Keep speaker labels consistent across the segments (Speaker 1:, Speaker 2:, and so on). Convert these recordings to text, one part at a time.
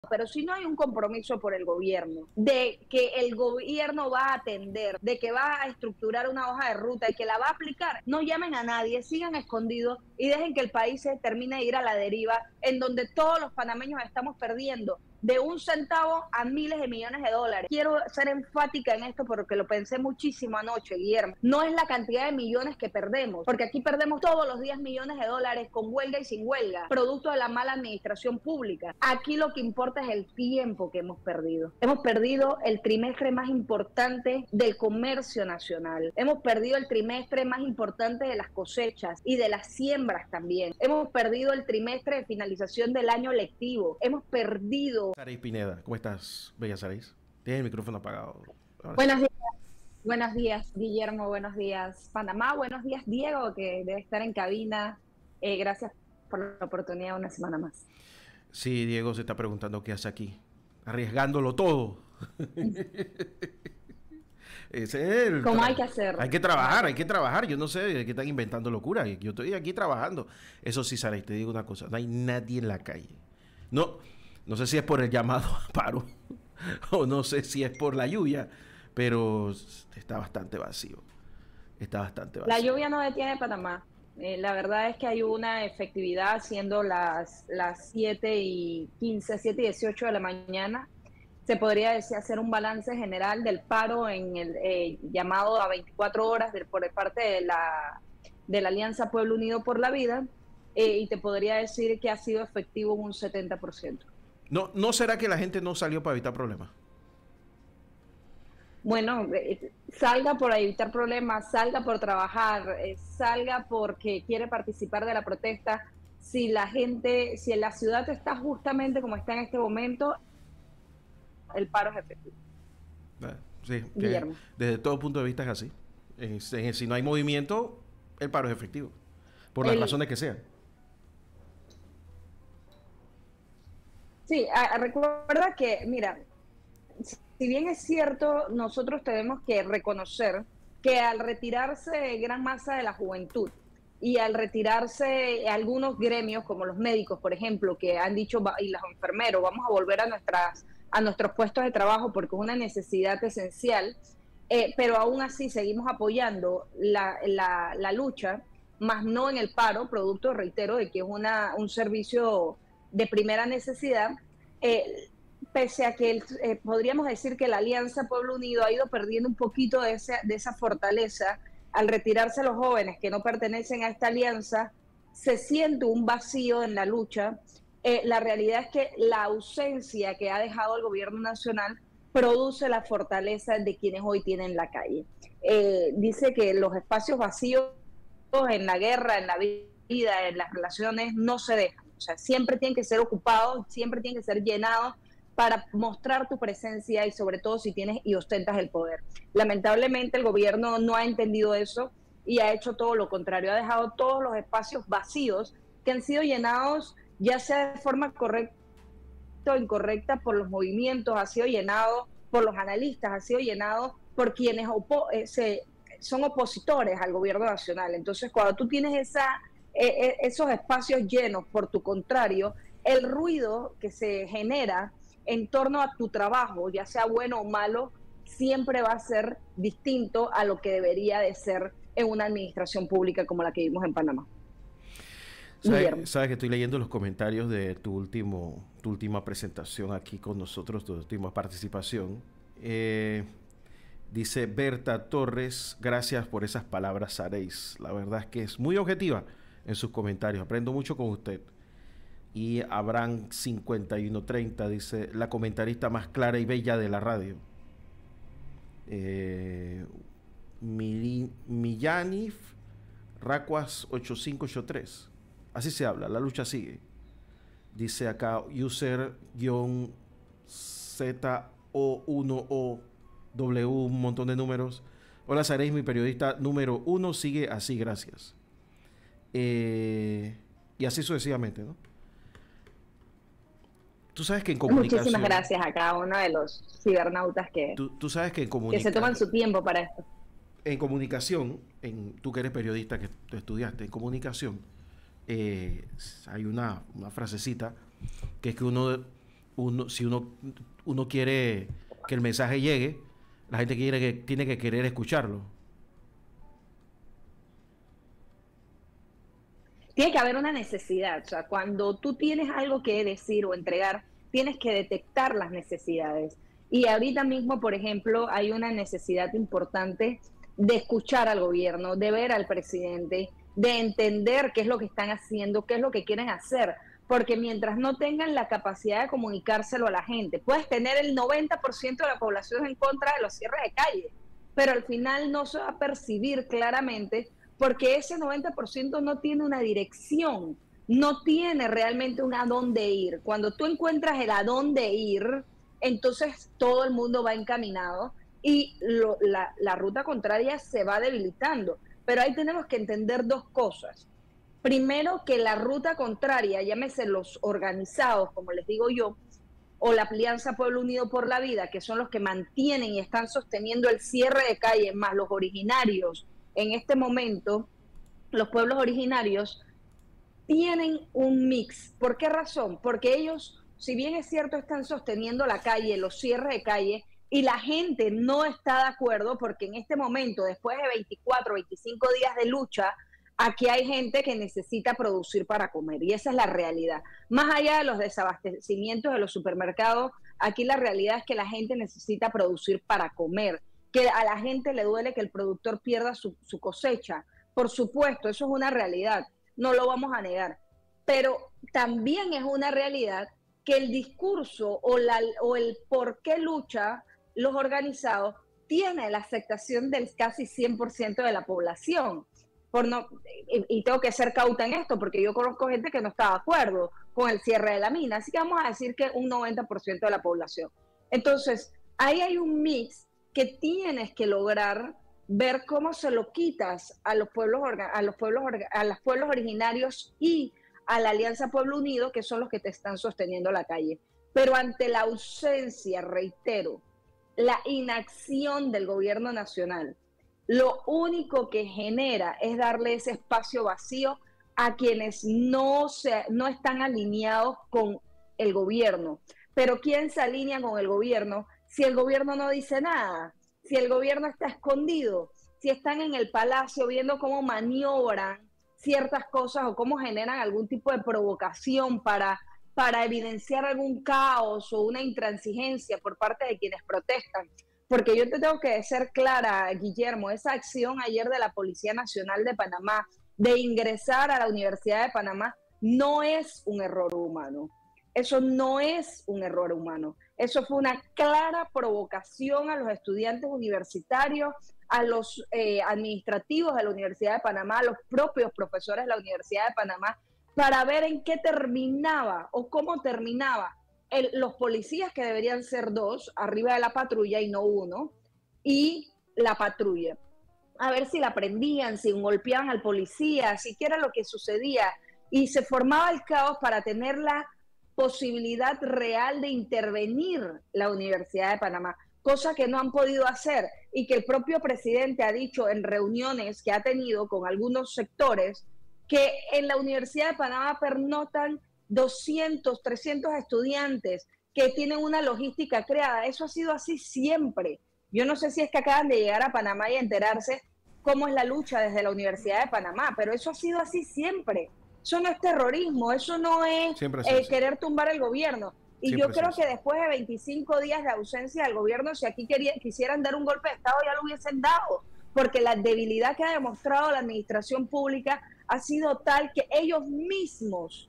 Speaker 1: Pero si no hay un compromiso por el gobierno, de que el gobierno va a atender, de que va a estructurar una hoja de ruta y que la va a aplicar, no llamen a nadie, sigan escondidos y dejen que el país se termine de ir a la deriva, en donde todos los panameños estamos perdiendo de un centavo a miles de millones de dólares. Quiero ser enfática en esto porque lo pensé muchísimo anoche, Guillermo. No es la cantidad de millones que perdemos, porque aquí perdemos todos los días millones de dólares con huelga y sin huelga, producto de la mala administración pública. Aquí lo que importa es el tiempo que hemos perdido. Hemos perdido el trimestre más importante del comercio nacional. Hemos perdido el trimestre más importante de las cosechas y de las siembras también. Hemos perdido el trimestre de finalización del año lectivo. Hemos perdido.
Speaker 2: Saraís Pineda, ¿cómo estás, bella Saraís? Tienes el micrófono apagado.
Speaker 1: Buenos días. Buenos días, Guillermo. Buenos días, Panamá. Buenos días, Diego, que debe estar en cabina. Gracias por la oportunidad una semana más.
Speaker 2: Sí, Diego se está preguntando qué hace aquí, arriesgándolo todo. Ese es
Speaker 1: ¿Cómo hay que hacer?
Speaker 2: Hay que trabajar, hay que trabajar. Yo no sé qué están inventando locura. Yo estoy aquí trabajando. Eso sí, Saraís, te digo una cosa, no hay nadie en la calle. No sé si es por el llamado a paro o no sé si es por la lluvia, pero está bastante vacío. Está bastante vacío.
Speaker 1: La lluvia no detiene Panamá. La verdad es que hay una efectividad siendo las 7:15, 7:18 de la mañana. Se podría decir hacer un balance general del paro en el llamado a 24 horas por parte de la Alianza Pueblo Unido por la Vida, y te podría decir que ha sido efectivo un 70%.
Speaker 2: ¿No será que la gente no salió para evitar problemas?
Speaker 1: Bueno, salga por evitar problemas, salga por trabajar, salga porque quiere participar de la protesta. Si la ciudad está justamente como está en este momento, el paro es efectivo.
Speaker 2: Sí, desde todo punto de vista es así. Si no hay movimiento, el paro es efectivo, por las razones que sean.
Speaker 1: Sí, recuerda que, mira, si bien es cierto, nosotros tenemos que reconocer que al retirarse gran masa de la juventud y al retirarse algunos gremios como los médicos, por ejemplo, que han dicho, y los enfermeros, vamos a volver a nuestros puestos de trabajo porque es una necesidad esencial, pero aún así seguimos apoyando la lucha, más no en el paro, producto, reitero, de que es un servicio de primera necesidad, pese a que podríamos decir que la Alianza Pueblo Unido ha ido perdiendo un poquito de esa fortaleza al retirarse los jóvenes que no pertenecen a esta alianza, se siente un vacío en la lucha. La realidad es que la ausencia que ha dejado el gobierno nacional produce la fortaleza de quienes hoy tienen la calle. Dice que los espacios vacíos en la guerra, en la vida, en las relaciones, no se dejan. O sea, siempre tienen que ser ocupados, siempre tienen que ser llenados para mostrar tu presencia y sobre todo si tienes y ostentas el poder. Lamentablemente el gobierno no ha entendido eso y ha hecho todo lo contrario, ha dejado todos los espacios vacíos que han sido llenados ya sea de forma correcta o incorrecta por los movimientos, ha sido llenado por los analistas, ha sido llenado por quienes son opositores al gobierno nacional. Entonces cuando tú tienes esos espacios llenos por tu contrario, el ruido que se genera en torno a tu trabajo, ya sea bueno o malo, siempre va a ser distinto a lo que debería de ser en una administración pública como la que vimos en Panamá.
Speaker 2: Sabes que estoy leyendo los comentarios de tu última presentación aquí con nosotros, tu última participación. Dice Berta Torres, gracias por esas palabras, Saraís. La verdad es que es muy objetiva en sus comentarios. Aprendo mucho con usted. Y Abraham 5130 dice, la comentarista más clara y bella de la radio. Millanif Racuas 8583. Así se habla, la lucha sigue. Dice acá user-ZO1OW, un montón de números. Hola, Saraís, mi periodista número 1 sigue así, gracias. Y así sucesivamente, ¿no? Tú sabes que en comunicación...
Speaker 1: Muchísimas gracias a cada uno de los cibernautas que
Speaker 2: sabes que
Speaker 1: se toman su tiempo para esto.
Speaker 2: En comunicación, tú que eres periodista, que tú estudiaste en comunicación, hay una frasecita que es que uno uno quiere que el mensaje llegue, la gente tiene que querer escucharlo.
Speaker 1: Tiene que haber una necesidad, o sea, cuando tú tienes algo que decir o entregar, tienes que detectar las necesidades. Y ahorita mismo, por ejemplo, hay una necesidad importante de escuchar al gobierno, de ver al presidente, de entender qué es lo que están haciendo, qué es lo que quieren hacer, porque mientras no tengan la capacidad de comunicárselo a la gente, puedes tener el 90% de la población en contra de los cierres de calle, pero al final no se va a percibir claramente porque ese 90% no tiene una dirección, no tiene realmente un a dónde ir. Cuando tú encuentras el a dónde ir, entonces todo el mundo va encaminado y la ruta contraria se va debilitando. Pero ahí tenemos que entender dos cosas. Primero, que la ruta contraria, llámese los organizados, como les digo yo, o la Alianza Pueblo Unido por la Vida, que son los que mantienen y están sosteniendo el cierre de calles, más los originarios, en este momento, los pueblos originarios tienen un mix. ¿Por qué razón? Porque ellos, si bien es cierto, están sosteniendo la calle, los cierres de calle, y la gente no está de acuerdo, porque en este momento, después de 24, 25 días de lucha, aquí hay gente que necesita producir para comer, y esa es la realidad. Más allá de los desabastecimientos de los supermercados, aquí la realidad es que la gente necesita producir para comer, que a la gente le duele que el productor pierda su cosecha. Por supuesto, eso es una realidad, no lo vamos a negar, pero también es una realidad que el discurso o el por qué lucha los organizados tiene la aceptación del casi 100% de la población. Y tengo que ser cauta en esto, porque yo conozco gente que no está de acuerdo con el cierre de la mina, así que vamos a decir que un 90% de la población. Entonces, ahí hay un mix que tienes que lograr ver cómo se lo quitas a los pueblos originarios y a la Alianza Pueblo Unido, que son los que te están sosteniendo la calle. Pero ante la ausencia, reitero, la inacción del gobierno nacional, lo único que genera es darle ese espacio vacío a quienes no están alineados con el gobierno. Pero ¿quién se alinea con el gobierno si el gobierno no dice nada? Si el gobierno está escondido, si están en el palacio viendo cómo maniobran ciertas cosas o cómo generan algún tipo de provocación para evidenciar algún caos o una intransigencia por parte de quienes protestan. Porque yo te tengo que ser clara, Guillermo, esa acción ayer de la Policía Nacional de Panamá de ingresar a la Universidad de Panamá no es un error humano. Eso no es un error humano. Eso fue una clara provocación a los estudiantes universitarios, a los administrativos de la Universidad de Panamá, a los propios profesores de la Universidad de Panamá, para ver en qué terminaba o cómo terminaba los policías, que deberían ser 2, arriba de la patrulla y no 1, y la patrulla. A ver si la prendían, si golpeaban al policía, si qué era lo que sucedía. Y se formaba el caos para tener la posibilidad real de intervenir la Universidad de Panamá, cosa que no han podido hacer y que el propio presidente ha dicho en reuniones que ha tenido con algunos sectores que en la Universidad de Panamá pernotan 200, 300 estudiantes que tienen una logística creada. Eso ha sido así siempre. Yo no sé si es que acaban de llegar a Panamá y enterarse cómo es la lucha desde la Universidad de Panamá, pero eso ha sido así siempre. Eso no es terrorismo, eso no es querer tumbar el gobierno. Y siempre yo creo que después de 25 días de ausencia del gobierno, si aquí quisieran dar un golpe de Estado, ya lo hubiesen dado, porque la debilidad que ha demostrado la administración pública ha sido tal que ellos mismos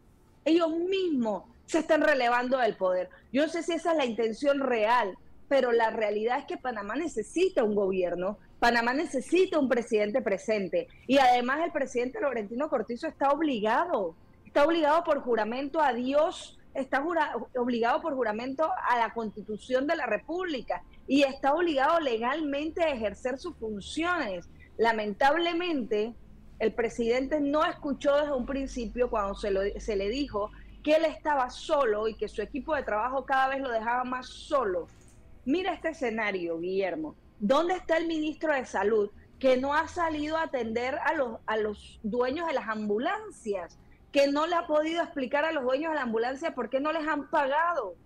Speaker 1: se están relevando del poder. Yo no sé si esa es la intención real, pero la realidad es que Panamá necesita un gobierno, Panamá necesita un presidente presente, y además el presidente Laurentino Cortizo está obligado por juramento a Dios, está obligado por juramento a la Constitución de la República, y está obligado legalmente a ejercer sus funciones. Lamentablemente, el presidente no escuchó desde un principio cuando se le dijo que él estaba solo y que su equipo de trabajo cada vez lo dejaba más solo. Mira este escenario, Guillermo. ¿Dónde está el ministro de Salud que no ha salido a atender a los dueños de las ambulancias? Que no le ha podido explicar a los dueños de la ambulancia por qué no les han pagado.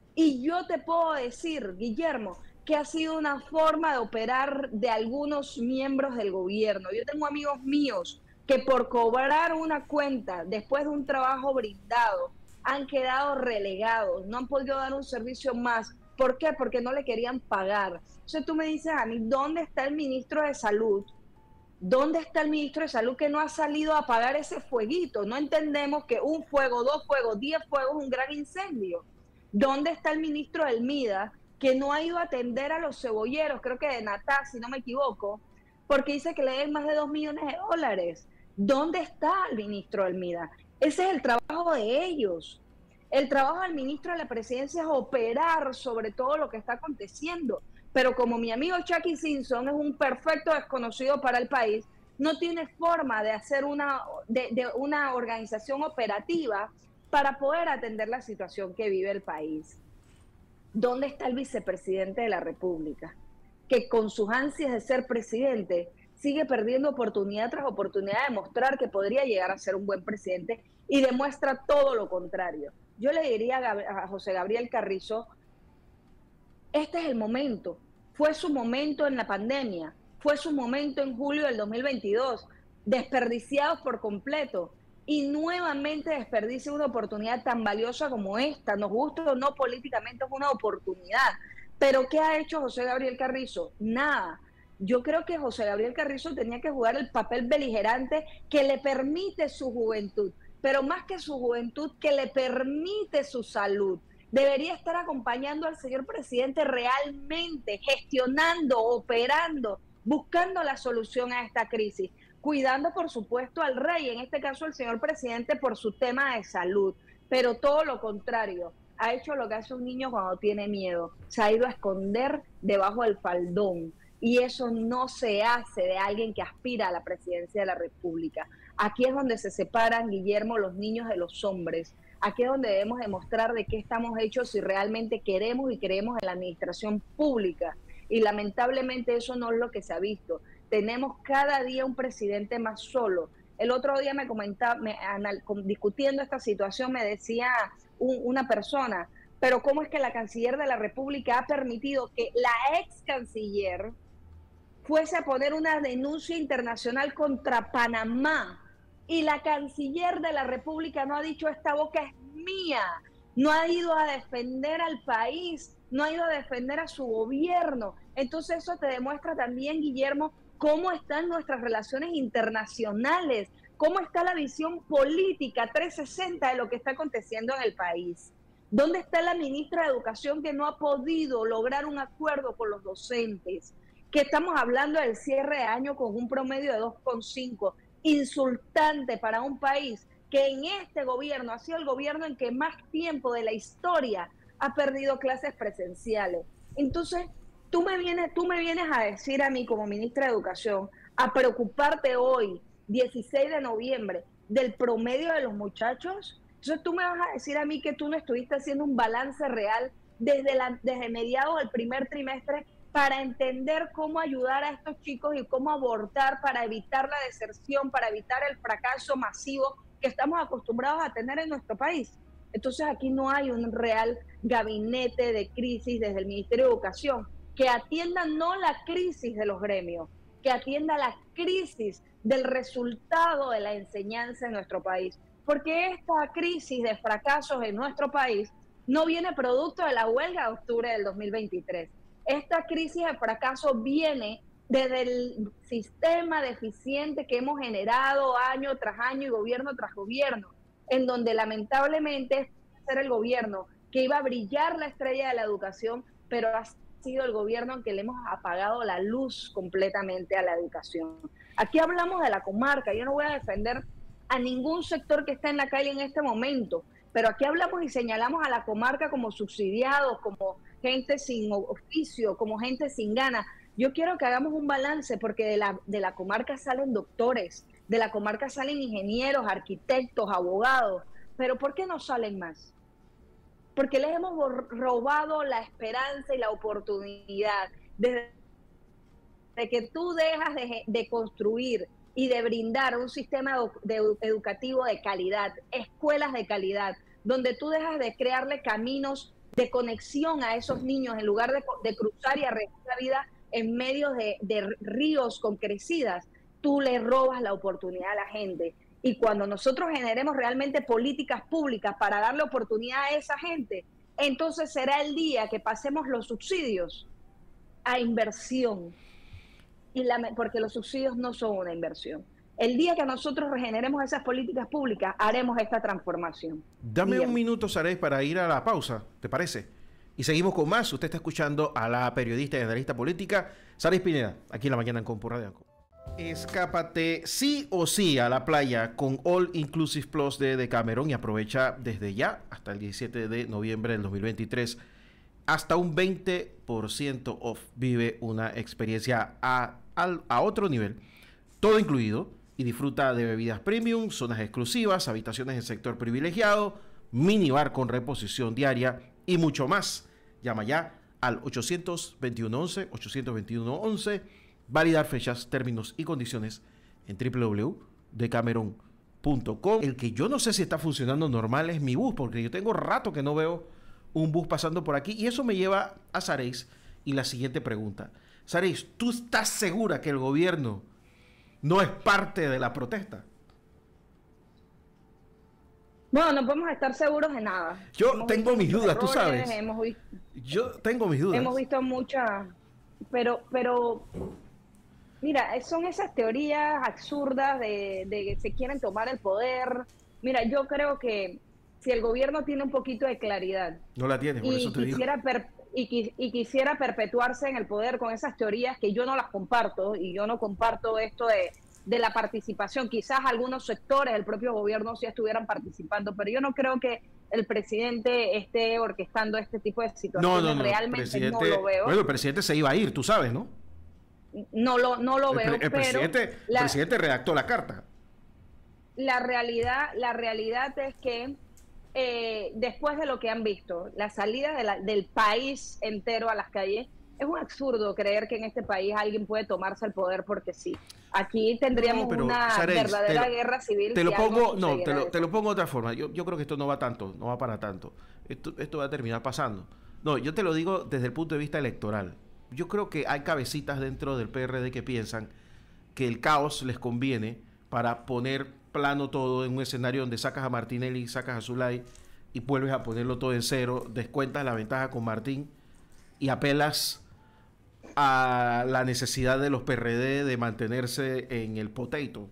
Speaker 1: Y yo te puedo decir, Guillermo, que ha sido una forma de operar de algunos miembros del gobierno. Yo tengo amigos míos que por cobrar una cuenta después de un trabajo brindado han quedado relegados, no han podido dar un servicio más. ¿Por qué? Porque no le querían pagar. Entonces tú me dices a mí, ¿dónde está el ministro de Salud? ¿Dónde está el ministro de Salud que no ha salido a apagar ese fueguito? No entendemos que un fuego, 2 fuegos, 10 fuegos es un gran incendio. ¿Dónde está el ministro del MIDA que no ha ido a atender a los cebolleros, creo que de Natal, si no me equivoco, porque dice que le den más de $2 millones? ¿Dónde está el ministro del MIDA? Ese es el trabajo de ellos. El trabajo del ministro de la presidencia es operar sobre todo lo que está aconteciendo. Pero como mi amigo Chucky Simpson es un perfecto desconocido para el país, no tiene forma de hacer una organización operativa para poder atender la situación que vive el país. ¿Dónde está el vicepresidente de la República? Que con sus ansias de ser presidente sigue perdiendo oportunidad tras oportunidad de mostrar que podría llegar a ser un buen presidente y demuestra todo lo contrario. Yo le diría a José Gabriel Carrizo, este es el momento. Fue su momento en la pandemia, fue su momento en julio del 2022, desperdiciados por completo. Y nuevamente desperdicia una oportunidad tan valiosa como esta. Nos gusta o no, políticamente es una oportunidad. Pero ¿qué ha hecho José Gabriel Carrizo? Nada. Yo creo que José Gabriel Carrizo tenía que jugar el papel beligerante que le permite su juventud, pero más que su juventud, que le permite su salud. Debería estar acompañando al señor presidente realmente, gestionando, operando, buscando la solución a esta crisis, cuidando por supuesto al rey, en este caso el señor presidente por su tema de salud, pero todo lo contrario, ha hecho lo que hace un niño cuando tiene miedo, se ha ido a esconder debajo del faldón, y eso no se hace de alguien que aspira a la presidencia de la República. Aquí es donde se separan, Guillermo, los niños de los hombres. Aquí es donde debemos demostrar de qué estamos hechos si realmente queremos y creemos en la administración pública. Y lamentablemente eso no es lo que se ha visto. Tenemos cada día un presidente más solo. El otro día me comentaba, discutiendo esta situación, me decía una persona, pero ¿cómo es que la canciller de la República ha permitido que la ex canciller fuese a poner una denuncia internacional contra Panamá? Y la canciller de la República no ha dicho esta boca es mía, no ha ido a defender al país, no ha ido a defender a su gobierno. Entonces eso te demuestra también, Guillermo, cómo están nuestras relaciones internacionales, cómo está la visión política 360 de lo que está aconteciendo en el país. ¿Dónde está la ministra de Educación que no ha podido lograr un acuerdo con los docentes? Que estamos hablando del cierre de año con un promedio de 2,5, insultante para un país que en este gobierno ha sido el gobierno en que más tiempo de la historia ha perdido clases presenciales. Entonces, tú me vienes a decir a mí como ministra de Educación, a preocuparte hoy, 16 de noviembre, del promedio de los muchachos. Entonces tú me vas a decir a mí que tú no estuviste haciendo un balance real desde mediados del primer trimestre para entender cómo ayudar a estos chicos y cómo abortar para evitar la deserción, para evitar el fracaso masivo que estamos acostumbrados a tener en nuestro país. Entonces aquí no hay un real gabinete de crisis desde el Ministerio de Educación que atienda no la crisis de los gremios, que atienda la crisis del resultado de la enseñanza en nuestro país. Porque esta crisis de fracasos en nuestro país no viene producto de la huelga de octubre del 2023. Esta crisis de fracaso viene desde el sistema deficiente que hemos generado año tras año y gobierno tras gobierno, en donde lamentablemente es ser el gobierno que iba a brillar la estrella de la educación, pero ha sido el gobierno en que le hemos apagado la luz completamente a la educación. Aquí hablamos de la comarca, yo no voy a defender a ningún sector que está en la calle en este momento, pero aquí hablamos y señalamos a la comarca como subsidiados, como gente sin oficio, como gente sin ganas. Yo quiero que hagamos un balance porque de la comarca salen doctores, de la comarca salen ingenieros, arquitectos, abogados, pero ¿por qué no salen más? Porque les hemos robado la esperanza y la oportunidad. Desde que tú dejas de construir y de brindar un sistema educativo de calidad, escuelas de calidad, donde tú dejas de crearle caminos de conexión a esos niños, en lugar de cruzar y arriesgar la vida en medio de ríos con crecidas, tú le robas la oportunidad a la gente. Y cuando nosotros generemos realmente políticas públicas para darle oportunidad a esa gente, entonces será el día que pasemos los subsidios a inversión, porque los subsidios no son una inversión. El día que nosotros regeneremos esas políticas públicas, haremos esta transformación.
Speaker 2: Dame un minuto, Saray, para ir a la pausa, ¿te parece? Y seguimos con más. Usted está escuchando a la periodista y analista política, Saray Pineda, aquí en La Mañana en Compu Radio Anco. Escápate sí o sí a la playa con All Inclusive Plus de Decameron y aprovecha desde ya hasta el 17 de noviembre del 2023 hasta un 20% off. Vive una experiencia a otro nivel, todo incluido, y disfruta de bebidas premium, zonas exclusivas, habitaciones en sector privilegiado, minibar con reposición diaria y mucho más. Llama ya al 821-11, validar fechas, términos y condiciones en www.decameron.com. El que yo no sé si está funcionando normal es mi bus, porque yo tengo rato que no veo un bus pasando por aquí, y eso me lleva a Sareis y la siguiente pregunta. Sareis, ¿tú estás segura que el gobierno no es parte de la protesta?
Speaker 1: Bueno, no podemos estar seguros de nada.
Speaker 2: Yo tengo mis dudas, tú sabes. Yo tengo mis dudas.
Speaker 1: Hemos visto muchas, pero mira, son esas teorías absurdas de que se quieren tomar el poder. Mira, yo creo que si el gobierno tiene un poquito de claridad,
Speaker 2: no la tiene, por eso te digo.
Speaker 1: Quisiera perpetuarse en el poder con esas teorías que yo no las comparto, y yo no comparto esto de la participación. Quizás algunos sectores del propio gobierno sí estuvieran participando, pero yo no creo que el presidente esté orquestando este tipo de situaciones.
Speaker 2: No,
Speaker 1: realmente no lo veo.
Speaker 2: Bueno, el presidente se iba a ir, tú sabes, ¿no?
Speaker 1: No lo veo.
Speaker 2: El presidente redactó la carta.
Speaker 1: La realidad es que después de lo que han visto, la salida del país entero a las calles, es un absurdo creer que en este país alguien puede tomarse el poder porque sí. Aquí tendríamos una verdadera guerra civil.
Speaker 2: Te lo pongo de otra forma. Yo creo que esto no va para tanto. Esto va a terminar pasando. No, yo te lo digo desde el punto de vista electoral. Yo creo que hay cabecitas dentro del PRD que piensan que el caos les conviene para poner plano todo en un escenario donde sacas a Martinelli, sacas a Zulay y vuelves a ponerlo todo en cero, descuentas la ventaja con Martín y apelas a la necesidad de los PRD de mantenerse en el potato.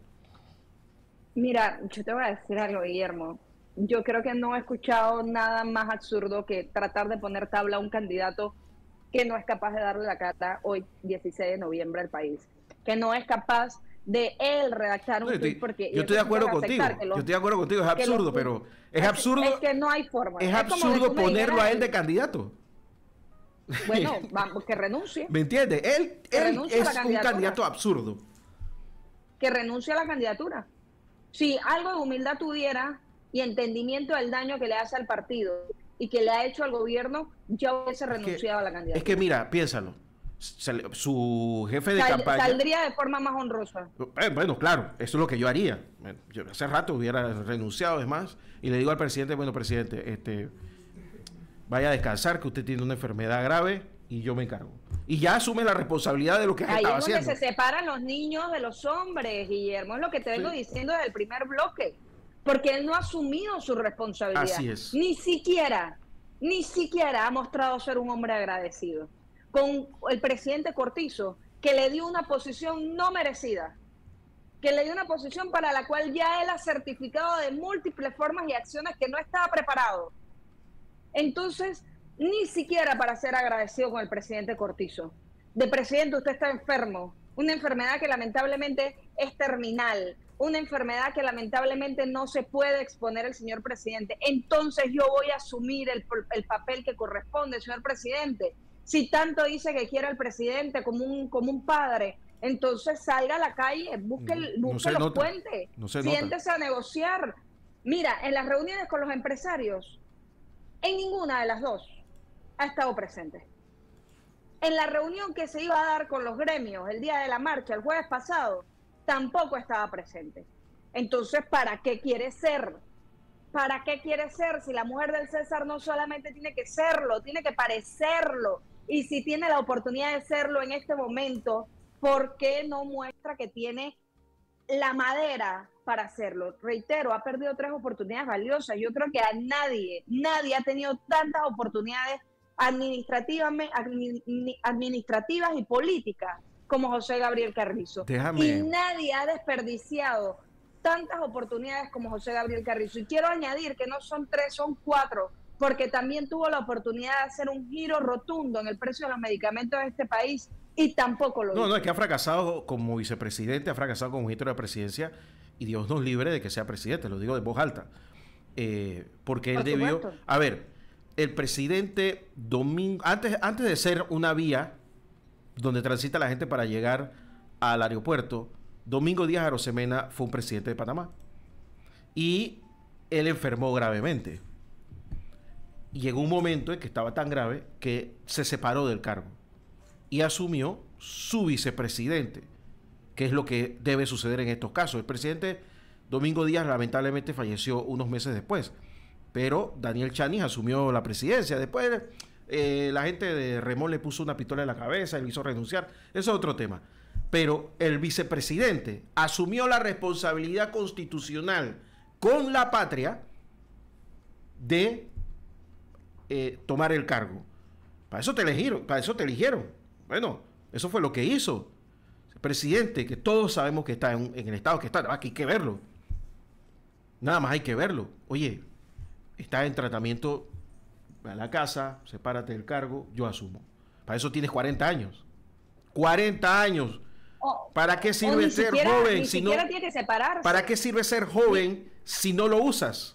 Speaker 1: Mira, yo te voy a decir algo, Guillermo. Yo creo que no he escuchado nada más absurdo que tratar de poner tabla a un candidato que no es capaz de darle la cara hoy, 16 de noviembre, al país. Que no es capaz de él redactar un tweet, porque
Speaker 2: yo estoy de acuerdo contigo. Es absurdo, pero es absurdo.
Speaker 1: Es que no hay forma.
Speaker 2: Es absurdo ponerlo a él de candidato.
Speaker 1: Bueno, vamos, que renuncie.
Speaker 2: ¿Me entiendes? Él es un candidato absurdo.
Speaker 1: Que renuncie a la candidatura. Si algo de humildad tuviera y entendimiento del daño que le hace al partido y que le ha hecho al gobierno, ya hubiese renunciado a la candidatura.
Speaker 2: Es que mira, piénsalo. Su jefe de campaña
Speaker 1: saldría de forma más honrosa.
Speaker 2: Bueno, claro, eso es lo que yo haría. Yo hace rato hubiera renunciado, además, y le digo al presidente, bueno, presidente, vaya a descansar, que usted tiene una enfermedad grave y yo me encargo. Y ya asume la responsabilidad de lo que estaba haciendo. Ahí es
Speaker 1: donde se separan los niños de los hombres, Guillermo, es lo que te vengo diciendo desde el primer bloque, porque él no ha asumido su responsabilidad.
Speaker 2: Así es.
Speaker 1: Ni siquiera ha mostrado ser un hombre agradecido con el presidente Cortizo, que le dio una posición no merecida, que le dio una posición para la cual ya él ha certificado de múltiples formas y acciones que no estaba preparado. Entonces, ni siquiera para ser agradecido con el presidente Cortizo. De presidente, usted está enfermo, una enfermedad que lamentablemente es terminal, una enfermedad que lamentablemente no se puede exponer el señor presidente. Entonces yo voy a asumir el papel que corresponde, señor presidente. Si tanto dice que quiere al presidente como un padre, entonces salga a la calle, busque los puentes, siéntese a negociar. Mira, en las reuniones con los empresarios, en ninguna de las dos ha estado presente. En la reunión que se iba a dar con los gremios el día de la marcha, el jueves pasado, tampoco estaba presente. Entonces, ¿para qué quiere ser? ¿para qué quiere ser? Si la mujer del César no solamente tiene que serlo, tiene que parecerlo. Y si tiene la oportunidad de serlo en este momento, ¿por qué no muestra que tiene la madera para hacerlo? Reitero, ha perdido 3 oportunidades valiosas. Yo creo que a nadie ha tenido tantas oportunidades administrativas y políticas como José Gabriel Carrizo. Y nadie ha desperdiciado tantas oportunidades como José Gabriel Carrizo. Y quiero añadir que no son 3, son 4, porque también tuvo la oportunidad de hacer un giro rotundo en el precio de los medicamentos de este país y tampoco lo hizo.
Speaker 2: No, es que ha fracasado como vicepresidente, ha fracasado como ministro de presidencia, y Dios nos libre de que sea presidente, lo digo de voz alta. Porque él debió... A ver, el presidente Domingo... Antes de ser una vía donde transita la gente para llegar al aeropuerto, Domingo Díaz Arosemena fue un presidente de Panamá. Y él enfermó gravemente. Y llegó un momento en que estaba tan grave que se separó del cargo y asumió su vicepresidente, que es lo que debe suceder en estos casos. El presidente Domingo Díaz lamentablemente falleció unos meses después, pero Daniel Chanis asumió la presidencia. Después la gente de Remón le puso una pistola en la cabeza y le hizo renunciar. Eso es otro tema. Pero el vicepresidente asumió la responsabilidad constitucional con la patria de tomar el cargo. Para eso te eligieron. Bueno, eso fue lo que hizo. El presidente, que todos sabemos que está en el estado que está, aquí hay que verlo. Nada más hay que verlo. Oye, está en tratamiento, a la casa, sepárate del cargo, yo asumo. Para eso tienes 40 años. 40 años. ¿Para qué sirve ser joven si no?
Speaker 1: Tiene que separarse.
Speaker 2: ¿Para qué sirve ser joven si no lo usas?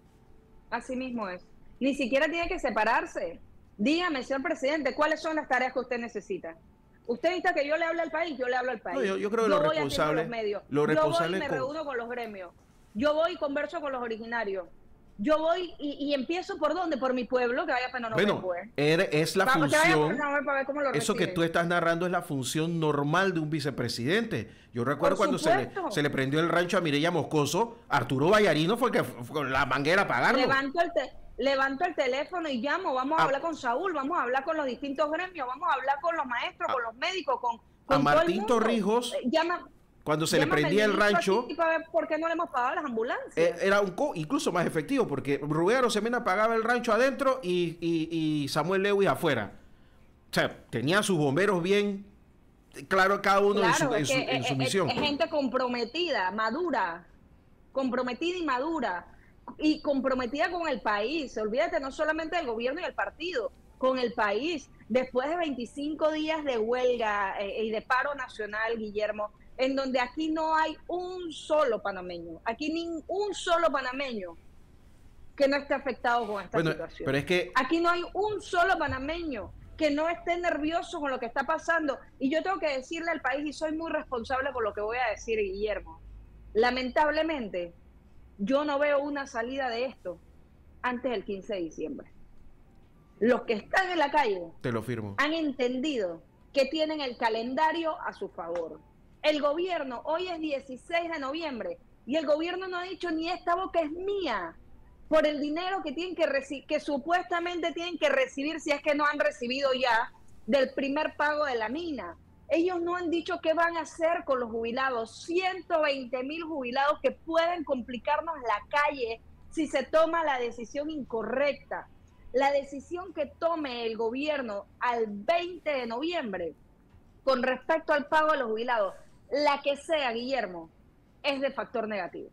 Speaker 1: Así mismo es. Ni siquiera tiene que separarse. Dígame, señor presidente, ¿cuáles son las tareas que usted necesita? Usted necesita que yo le hable al país, yo le hablo al país.
Speaker 2: No, yo creo que lo responsable...
Speaker 1: Los medios. Yo voy y me reúno con los gremios. Yo voy y converso con los originarios. Yo voy y empiezo ¿por dónde? Por mi pueblo, que vaya para no
Speaker 2: es la función... Eso que tú estás narrando es la función normal de un vicepresidente. Yo recuerdo cuando se le prendió el rancho a Mireya Moscoso, Arturo Vallarino fue que fue con la manguera a apagarlo.
Speaker 1: Levanto el teléfono y llamo, vamos a hablar con Saúl, vamos a hablar con los distintos gremios, vamos a hablar con los maestros, con los médicos, con
Speaker 2: a Martín Torrijos. Cuando se le prendía el rancho,
Speaker 1: ¿por qué no le hemos pagado las ambulancias?
Speaker 2: Era incluso más efectivo, porque Rubén Arosemena pagaba el rancho adentro y Samuel Lewis afuera. O sea, tenía sus bomberos bien claro cada uno en su misión.
Speaker 1: Es gente comprometida, madura, comprometida y madura, y comprometida con el país. Olvídate no solamente del gobierno y el partido, con el país. Después de 25 días de huelga y de paro nacional, Guillermo, en donde aquí no hay un solo panameño, aquí ni un solo panameño que no esté afectado con esta situación.
Speaker 2: Pero es que
Speaker 1: aquí no hay un solo panameño que no esté nervioso con lo que está pasando. Y yo tengo que decirle al país, y soy muy responsable con lo que voy a decir, Guillermo, lamentablemente, yo no veo una salida de esto antes del 15 de diciembre. Los que están en la calle,
Speaker 2: te lo firmo,
Speaker 1: han entendido que tienen el calendario a su favor. El gobierno, hoy es 16 de noviembre, y el gobierno no ha dicho ni esta boca es mía, por el dinero que tienen que supuestamente tienen que recibir, si es que no han recibido ya, del primer pago de la mina. Ellos no han dicho qué van a hacer con los jubilados, 120,000 jubilados que pueden complicarnos la calle si se toma la decisión incorrecta. La decisión que tome el gobierno al 20 de noviembre con respecto al pago de los jubilados, la que sea, Guillermo, es de factor negativo.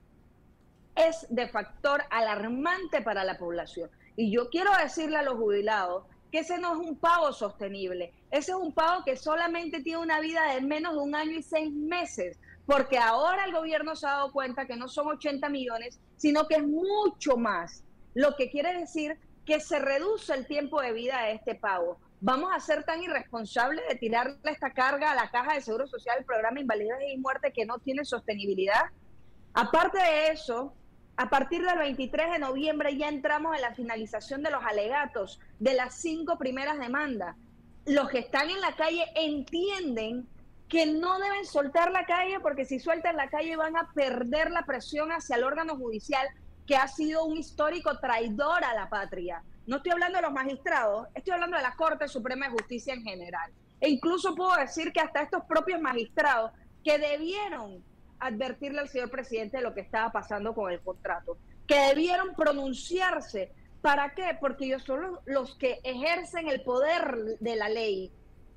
Speaker 1: Es de factor alarmante para la población. Y yo quiero decirle a los jubilados que ese no es un pago sostenible. Ese es un pago que solamente tiene una vida de menos de 1 año y 6 meses. Porque ahora el gobierno se ha dado cuenta que no son 80 millones, sino que es mucho más. Lo que quiere decir que se reduce el tiempo de vida de este pago. ¿Vamos a ser tan irresponsables de tirarle esta carga a la Caja de Seguro Social, el programa Invalidez y Muerte, que no tiene sostenibilidad? Aparte de eso, a partir del 23 de noviembre ya entramos en la finalización de los alegatos de las 5 primeras demandas. Los que están en la calle entienden que no deben soltar la calle, porque si sueltan la calle van a perder la presión hacia el órgano judicial que ha sido un histórico traidor a la patria. No estoy hablando de los magistrados, estoy hablando de la Corte Suprema de Justicia en general. E incluso puedo decir que hasta estos propios magistrados que debieron advertirle al señor presidente de lo que estaba pasando con el contrato, que debieron pronunciarse. ¿Para qué? Porque ellos son los que ejercen el poder de la ley,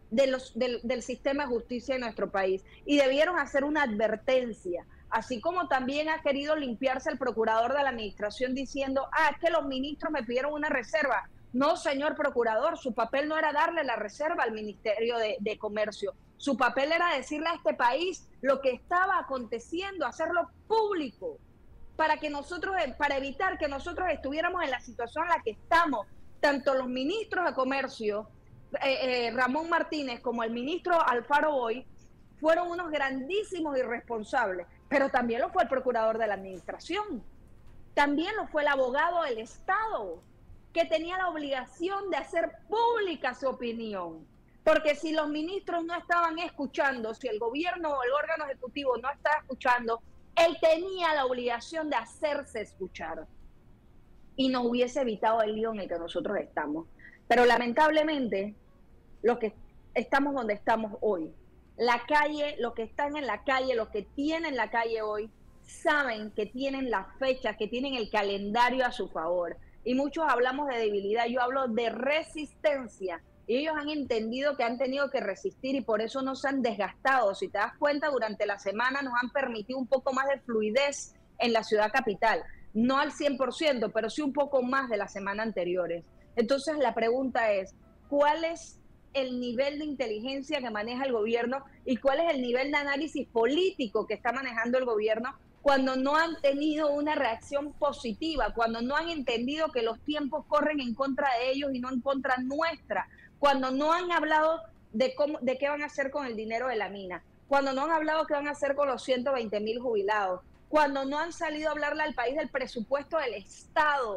Speaker 1: del sistema de justicia de nuestro país, y debieron hacer una advertencia, así como también ha querido limpiarse el procurador de la administración diciendo, es que los ministros me pidieron una reserva. No, señor procurador, su papel no era darle la reserva al Ministerio de Comercio, su papel era decirle a este país lo que estaba aconteciendo, hacerlo público, para evitar que nosotros estuviéramos en la situación en la que estamos, tanto los ministros de Comercio, Ramón Martínez, como el ministro Alfaro Boy, fueron unos grandísimos irresponsables, pero también lo fue el procurador de la administración, también lo fue el abogado del Estado, que tenía la obligación de hacer pública su opinión, porque si los ministros no estaban escuchando, si el gobierno o el órgano ejecutivo no estaba escuchando, él tenía la obligación de hacerse escuchar y nos hubiese evitado el lío en el que nosotros estamos. Pero lamentablemente, los que estamos donde estamos hoy, la calle, los que están en la calle, los que tienen la calle hoy, saben que tienen la fecha, que tienen el calendario a su favor. Y muchos hablamos de debilidad, yo hablo de resistencia. Y ellos han entendido que han tenido que resistir y por eso no se han desgastado. Si te das cuenta, durante la semana nos han permitido un poco más de fluidez en la ciudad capital. No al 100%, pero sí un poco más de la semana anteriores. Entonces la pregunta es, ¿cuál es el nivel de inteligencia que maneja el gobierno y cuál es el nivel de análisis político que está manejando el gobierno cuando no han tenido una reacción positiva, cuando no han entendido que los tiempos corren en contra de ellos y no en contra nuestra, cuando no han hablado de qué van a hacer con el dinero de la mina, cuando no han hablado qué van a hacer con los 120,000 jubilados, cuando no han salido a hablarle al país del presupuesto del Estado,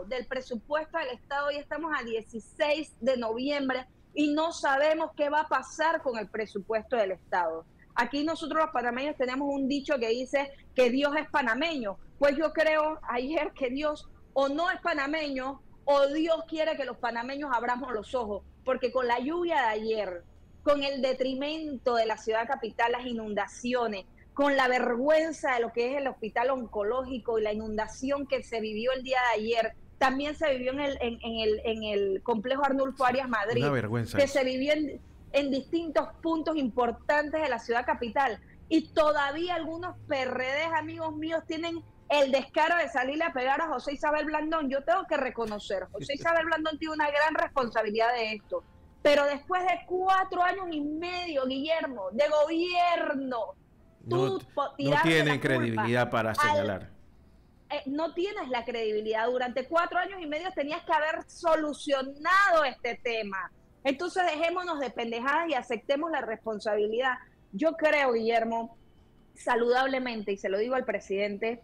Speaker 1: hoy estamos a 16 de noviembre y no sabemos qué va a pasar con el presupuesto del Estado. Aquí nosotros los panameños tenemos un dicho que dice que Dios es panameño. Pues yo creo ayer que Dios o no es panameño o Dios quiere que los panameños abramos los ojos, porque con la lluvia de ayer, con el detrimento de la ciudad capital, las inundaciones, con la vergüenza de lo que es el hospital oncológico y la inundación que se vivió el día de ayer, también se vivió en el complejo Arnulfo Arias Madrid,
Speaker 2: una vergüenza
Speaker 1: que se vivió en distintos puntos importantes de la ciudad capital. Y todavía algunos PRDs, amigos míos, tienen el descaro de salirle a pegar a José Isabel Blandón. Yo tengo que reconocer, José Isabel Blandón tiene una gran responsabilidad de esto. Pero después de 4 años y medio, Guillermo, de gobierno,
Speaker 2: no tienen credibilidad para señalar.
Speaker 1: No tienes la credibilidad. Durante 4 años y medio tenías que haber solucionado este tema. Entonces dejémonos de pendejadas y aceptemos la responsabilidad. Yo creo, Guillermo, saludablemente, y se lo digo al presidente,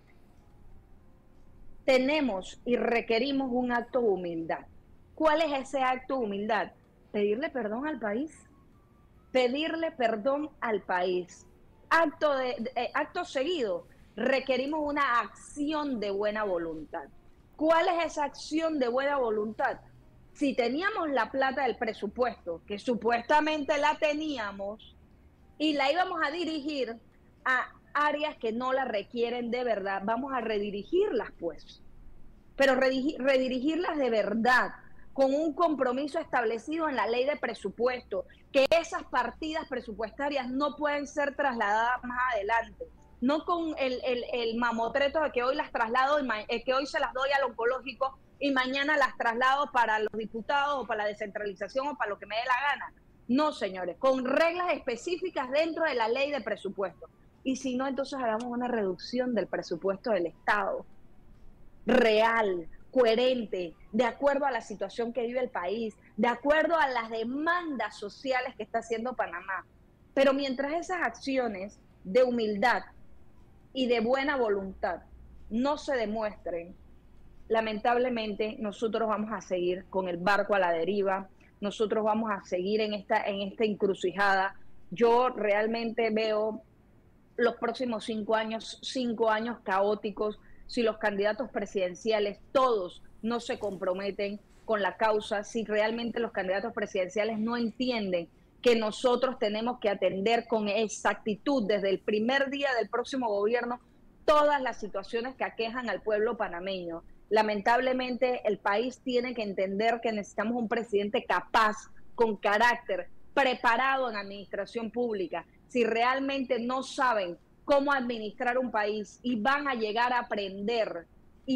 Speaker 1: tenemos y requerimos un acto de humildad. ¿Cuál es ese acto de humildad? Pedirle perdón al país. Pedirle perdón al país. Acto seguido, requerimos una acción de buena voluntad. ¿Cuál es esa acción de buena voluntad? Si teníamos la plata del presupuesto, que supuestamente la teníamos, y la íbamos a dirigir a áreas que no la requieren de verdad, vamos a redirigirlas pues. Pero redirigirlas de verdad, con un compromiso establecido en la ley de presupuesto, que esas partidas presupuestarias no pueden ser trasladadas más adelante. No con el mamotreto de que hoy las traslado, que hoy se las doy al oncológico y mañana las traslado para los diputados o para la descentralización o para lo que me dé la gana. No, señores, con reglas específicas dentro de la ley de presupuesto. Y si no, entonces hagamos una reducción del presupuesto del Estado, real, coherente, de acuerdo a la situación que vive el país, de acuerdo a las demandas sociales que está haciendo Panamá. Pero mientras esas acciones de humildad y de buena voluntad no se demuestren, lamentablemente nosotros vamos a seguir con el barco a la deriva, nosotros vamos a seguir en esta encrucijada. Yo realmente veo los próximos 5 años caóticos. si los candidatos presidenciales, todos, no se comprometen con la causa, si realmente los candidatos presidenciales no entienden que nosotros tenemos que atender con exactitud desde el primer día del próximo gobierno todas las situaciones que aquejan al pueblo panameño. Lamentablemente, el país tiene que entender que necesitamos un presidente capaz, con carácter, preparado en administración pública. Si realmente no saben cómo administrar un país y van a llegar a aprender,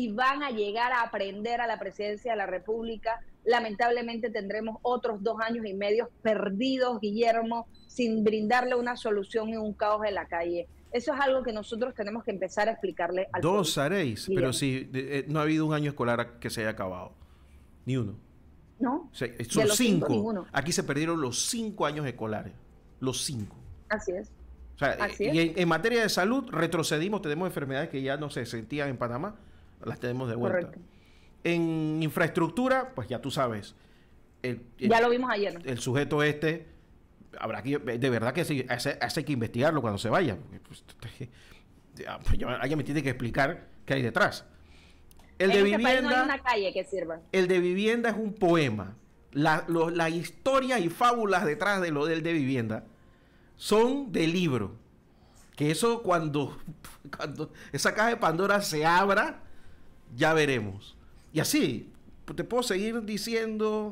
Speaker 1: a la presidencia de la República, lamentablemente tendremos otros 2 años y medio perdidos, Guillermo, sin brindarle una solución y un caos en la calle. Eso es algo que nosotros tenemos que empezar a explicarle al pueblo.
Speaker 2: Saréis, pero sí, no ha habido un año escolar que se haya acabado. Ni uno.
Speaker 1: ¿No?
Speaker 2: O sea, son 5. Aquí se perdieron los 5 años escolares. Los 5.
Speaker 1: Así es.
Speaker 2: O sea, y en materia de salud retrocedimos, tenemos enfermedades que ya no se sentían en Panamá, las tenemos de vuelta. Correcto. En infraestructura, pues ya tú sabes.
Speaker 1: Ya lo vimos ayer.
Speaker 2: El sujeto habrá que, de verdad que sí, hace que investigarlo cuando se vaya. Pues, alguien me tiene que explicar qué hay detrás. El de vivienda,
Speaker 1: no hay una calle que sirva.
Speaker 2: El de vivienda es un poema. La historia y fábulas detrás de lo del de vivienda son de libro. Que eso cuando esa caja de Pandora se abra, ya veremos. Y así, te puedo seguir diciendo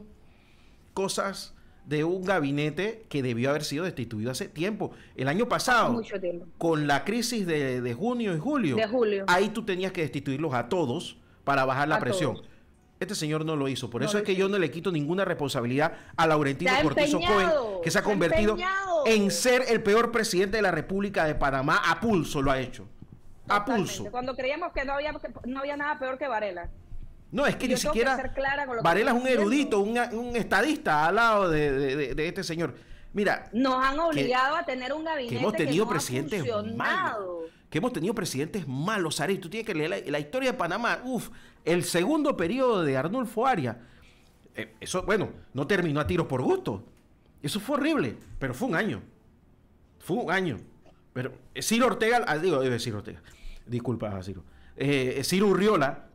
Speaker 2: cosas de un gabinete que debió haber sido destituido hace tiempo. El año pasado,
Speaker 1: mucho tiempo,
Speaker 2: con la crisis de junio y julio, ahí tú tenías que destituirlos a todos para bajar la presión. Todos. Este señor no lo hizo. Por eso es que yo no le quito ninguna responsabilidad a Laurentino Cortizo Cohen, que se ha convertido en ser el peor presidente de la República de Panamá. A pulso lo ha hecho. A pulso.
Speaker 1: Cuando creíamos que no había nada peor que Varela.
Speaker 2: No, es que ni siquiera Varela es un erudito, un estadista al lado de este señor. Mira,
Speaker 1: nos han obligado a tener un gabinete
Speaker 2: que hemos tenido
Speaker 1: no
Speaker 2: presidentes malos. Que hemos tenido presidentes malos, Saray. Tú tienes que leer la historia de Panamá. El segundo periodo de Arnulfo Arias. Eso, bueno, no terminó a tiros por gusto. Eso fue horrible, pero fue un año. Fue un año. Pero Ciro Ortega, Ciro Ortega. Disculpa, Ciro. Ciro Urriola,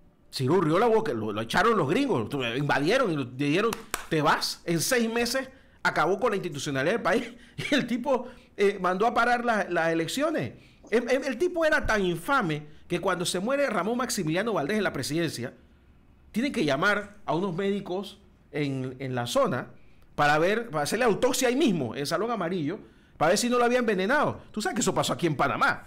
Speaker 2: lo echaron los gringos, invadieron y lo dijeron, te vas, en 6 meses acabó con la institucionalidad del país y el tipo mandó a parar las elecciones. El tipo era tan infame que cuando se muere Ramón Maximiliano Valdés en la presidencia, tienen que llamar a unos médicos en la zona para hacerle autopsia ahí mismo, en el Salón Amarillo, para ver si no lo había envenenado. Tú sabes que eso pasó aquí en Panamá.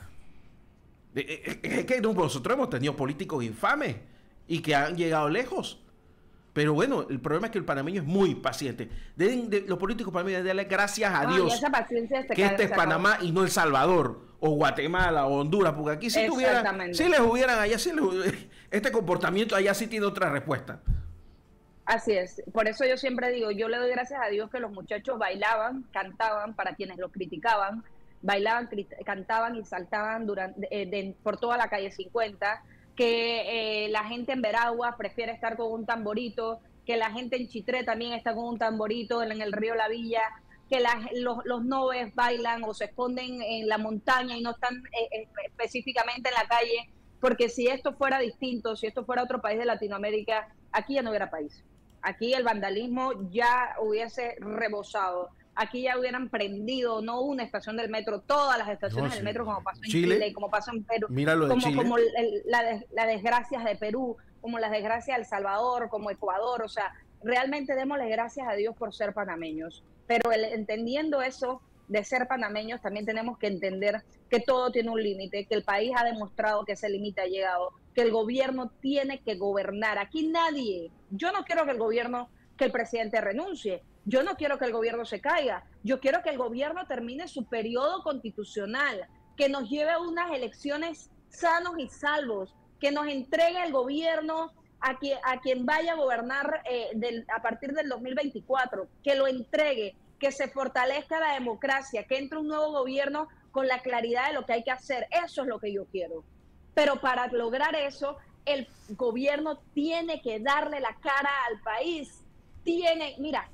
Speaker 2: Es que nosotros hemos tenido políticos infames y que han llegado lejos. Pero bueno, el problema es que el panameño es muy paciente. Los políticos panameños deben darle gracias a Dios que este es Panamá y no El Salvador o Guatemala o Honduras, porque aquí si les hubieran allá, este comportamiento allá sí tiene otra respuesta.
Speaker 1: Así es. Por eso yo siempre digo, yo le doy gracias a Dios que los muchachos bailaban, cantaban para quienes los criticaban, bailaban, cantaban y saltaban por toda la calle 50, que la gente en Veraguas prefiere estar con un tamborito, que la gente en Chitré también está con un tamborito en el río La Villa, que los noves bailan o se esconden en la montaña y no están específicamente en la calle, porque si esto fuera distinto, si esto fuera otro país de Latinoamérica, aquí ya no hubiera país. Aquí el vandalismo ya hubiese rebosado. Aquí ya hubieran prendido no una estación del metro, todas las estaciones del metro, como pasó en Chile, como pasó en Perú, como las desgracias de Perú, como las desgracias de El Salvador, como Ecuador. O sea, realmente démosle gracias a Dios por ser panameños. Pero entendiendo eso de ser panameños, también tenemos que entender que todo tiene un límite, que el país ha demostrado que ese límite ha llegado, que el gobierno tiene que gobernar. Aquí yo no quiero que el presidente renuncie. Yo no quiero que el gobierno se caiga. Yo quiero que el gobierno termine su periodo constitucional, que nos lleve a unas elecciones sanos y salvos, que nos entregue el gobierno a quien vaya a gobernar a partir del 2024, que lo entregue, que se fortalezca la democracia, que entre un nuevo gobierno con la claridad de lo que hay que hacer. Eso es lo que yo quiero. Pero para lograr eso, el gobierno tiene que darle la cara al país. Mira,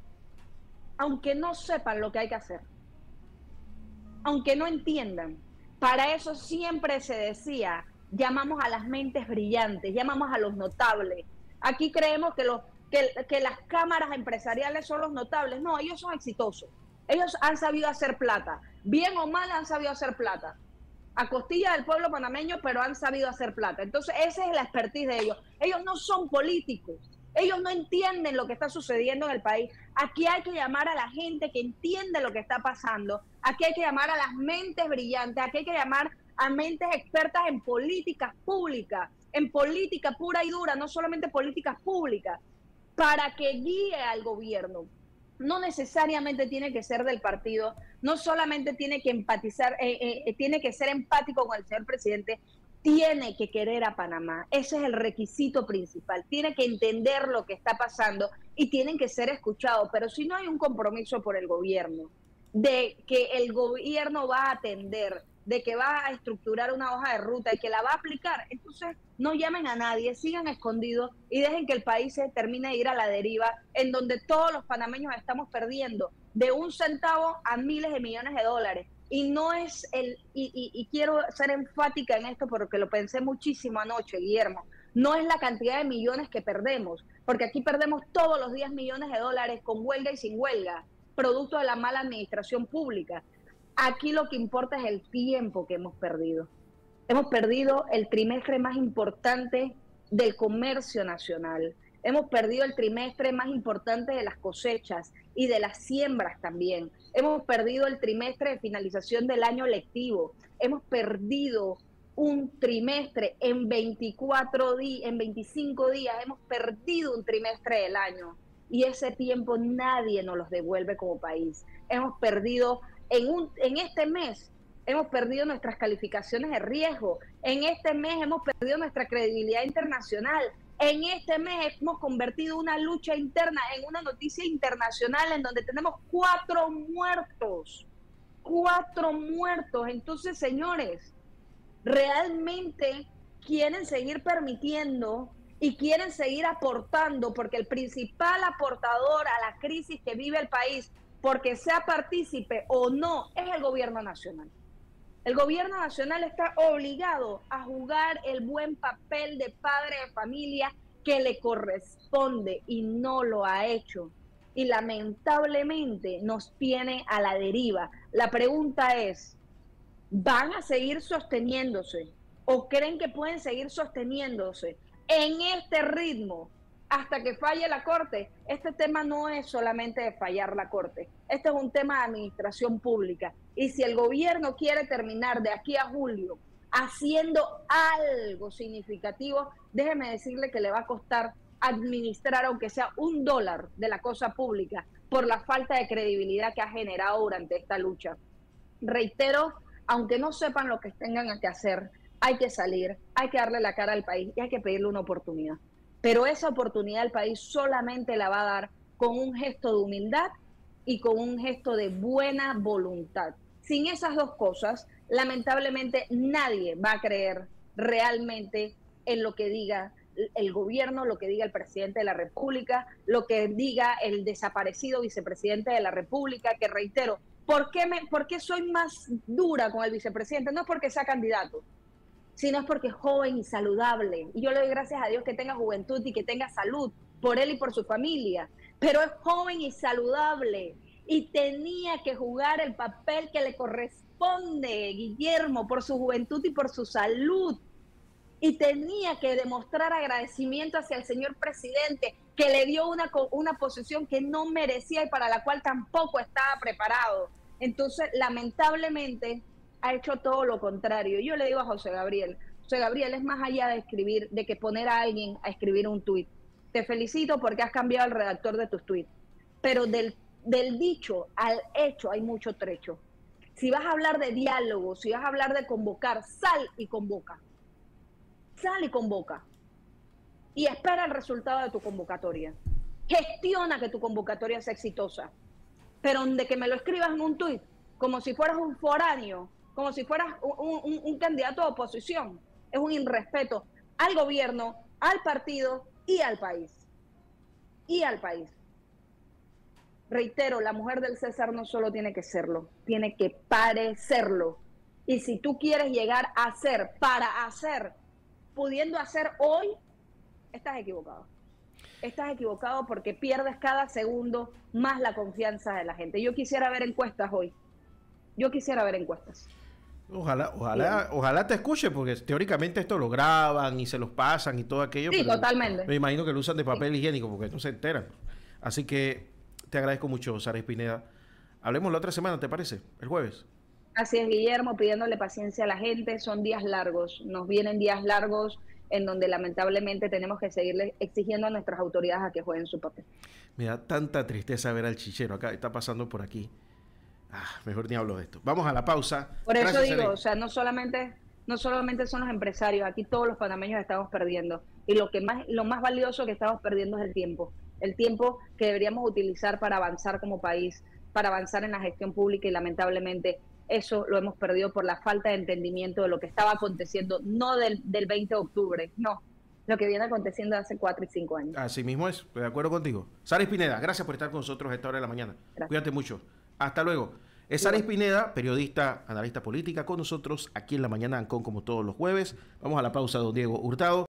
Speaker 1: aunque no sepan lo que hay que hacer, aunque no entiendan, para eso siempre se decía llamamos a las mentes brillantes, llamamos a los notables. Aquí creemos que las cámaras empresariales son los notables. No, ellos son exitosos. Ellos han sabido hacer plata. Bien o mal han sabido hacer plata. A costilla del pueblo panameño, pero han sabido hacer plata. Entonces, esa es la expertise de ellos. Ellos no son políticos. Ellos no entienden lo que está sucediendo en el país. Aquí hay que llamar a la gente que entiende lo que está pasando. Aquí hay que llamar a las mentes brillantes. Aquí hay que llamar a mentes expertas en políticas públicas, en política pura y dura, no solamente políticas públicas, para que guíe al gobierno. No necesariamente tiene que ser del partido, no solamente tiene que empatizar, tiene que ser empático con el señor presidente, tiene que querer a Panamá. Ese es el requisito principal. Tiene que entender lo que está pasando y tienen que ser escuchados. Pero si no hay un compromiso por el gobierno, de que el gobierno va a atender, de que va a estructurar una hoja de ruta y que la va a aplicar, entonces no llamen a nadie, sigan escondidos y dejen que el país se termine de ir a la deriva, en donde todos los panameños estamos perdiendo de 1 centavo a miles de millones de dólares. Y no es y quiero ser enfática en esto porque lo pensé muchísimo anoche, Guillermo, no es la cantidad de millones que perdemos, porque aquí perdemos todos los días millones de dólares con huelga y sin huelga, producto de la mala administración pública. Aquí lo que importa es el tiempo que hemos perdido. Hemos perdido el trimestre más importante del comercio nacional. Hemos perdido el trimestre más importante de las cosechas y de las siembras también. Hemos perdido el trimestre de finalización del año lectivo. Hemos perdido un trimestre en 25 días. Hemos perdido un trimestre del año. Y ese tiempo nadie nos los devuelve como país. Hemos perdido, en este mes, hemos perdido nuestras calificaciones de riesgo. En este mes hemos perdido nuestra credibilidad internacional. En este mes hemos convertido una lucha interna en una noticia internacional en donde tenemos 4 muertos. 4 muertos. Entonces, señores, realmente quieren seguir permitiendo y quieren seguir aportando, porque el principal aportador a la crisis que vive el país, porque sea partícipe o no, es el gobierno nacional. El gobierno nacional está obligado a jugar el buen papel de padre de familia que le corresponde y no lo ha hecho. Y lamentablemente nos tiene a la deriva. La pregunta es, ¿van a seguir sosteniéndose o creen que pueden seguir sosteniéndose en este ritmo hasta que falle la Corte? Este tema no es solamente de fallar la Corte, este es un tema de administración pública. Y si el gobierno quiere terminar de aquí a julio haciendo algo significativo, déjeme decirle que le va a costar administrar aunque sea $1 de la cosa pública por la falta de credibilidad que ha generado durante esta lucha. Reitero, aunque no sepan lo que tengan que hacer, hay que salir, hay que darle la cara al país y hay que pedirle una oportunidad. Pero esa oportunidad el país solamente la va a dar con un gesto de humildad y con un gesto de buena voluntad. Sin esas dos cosas, lamentablemente nadie va a creer realmente en lo que diga el gobierno, lo que diga el presidente de la República, lo que diga el desaparecido vicepresidente de la República, que reitero, ¿por qué soy más dura con el vicepresidente? No es porque sea candidato, sino es porque es joven y saludable. Y yo le doy gracias a Dios que tenga juventud y que tenga salud por él y por su familia. Pero es joven y saludable y tenía que jugar el papel que le corresponde, Guillermo, por su juventud y por su salud. Y tenía que demostrar agradecimiento hacia el señor presidente, que le dio una posición que no merecía y para la cual tampoco estaba preparado. Entonces, lamentablemente, ha hecho todo lo contrario. Yo le digo a José Gabriel, es más allá de escribir, de que poner a alguien a escribir un tuit. Te felicito porque has cambiado el redactor de tus tuits. Pero del dicho al hecho hay mucho trecho. Si vas a hablar de diálogo, si vas a hablar de convocar, sal y convoca. Sal y convoca. Y espera el resultado de tu convocatoria. Gestiona que tu convocatoria sea exitosa. Pero de que me lo escribas en un tuit, como si fueras un foráneo, como si fueras un candidato de oposición, es un irrespeto al gobierno, al partido y al país. Y al país. Reitero, la mujer del César no solo tiene que serlo, tiene que parecerlo. Y si tú quieres llegar a ser, para hacer, pudiendo hacer hoy, estás equivocado. Estás equivocado porque pierdes cada segundo más la confianza de la gente. Yo quisiera ver encuestas hoy. Yo quisiera ver encuestas.
Speaker 2: Ojalá te escuche, porque teóricamente esto lo graban y se los pasan y todo aquello.
Speaker 1: Sí, totalmente.
Speaker 2: Me imagino que lo usan de papel higiénico porque no se enteran. Así que te agradezco mucho, Sara Pineda. Hablemos la otra semana, ¿te parece? El jueves.
Speaker 1: Así es, Guillermo, pidiéndole paciencia a la gente. Son días largos. Nos vienen días largos en donde lamentablemente tenemos que seguirle exigiendo a nuestras autoridades a que jueguen su papel.
Speaker 2: Me da tanta tristeza ver al chichero acá, está pasando por aquí. Mejor ni hablo de esto. Vamos a la pausa.
Speaker 1: Por eso gracias, digo, o sea, no solamente son los empresarios, aquí todos los panameños estamos perdiendo. Y lo más valioso que estamos perdiendo es el tiempo que deberíamos utilizar para avanzar como país, para avanzar en la gestión pública, y lamentablemente eso lo hemos perdido por la falta de entendimiento de lo que estaba aconteciendo, no del 20 de octubre, no, lo que viene aconteciendo hace 4 y 5 años.
Speaker 2: Así mismo es, estoy de acuerdo contigo. Sara Pineda, gracias por estar con nosotros a esta hora de la mañana. Gracias. Cuídate mucho. Hasta luego. Es Sara Pineda, periodista, analista política, con nosotros aquí en La Mañana Ancon como todos los jueves. Vamos a la pausa, don Diego Hurtado.